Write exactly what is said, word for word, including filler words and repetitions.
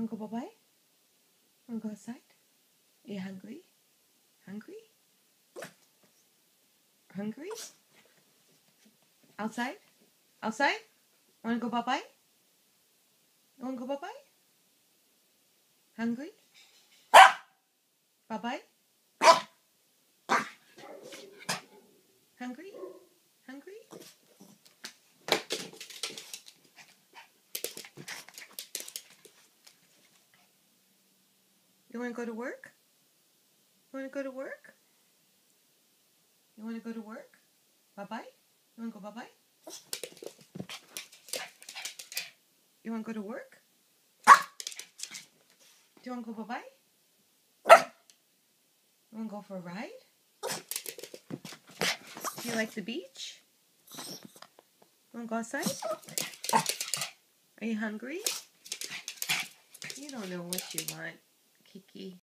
Wanna go bye-bye? Wanna go outside? Are you hungry? Hungry? Hungry? Outside? Outside? Wanna go bye-bye? You wanna go bye-bye? Hungry? Bye-bye? Hungry? Hungry? You wanna go to work? You wanna go to work? You wanna go to work? Bye-bye? You wanna go bye-bye? You wanna go to work? Do you wanna go bye-bye? You wanna go for a ride? Do you like the beach? You wanna go outside? Are you hungry? You don't know what you want, Kiki.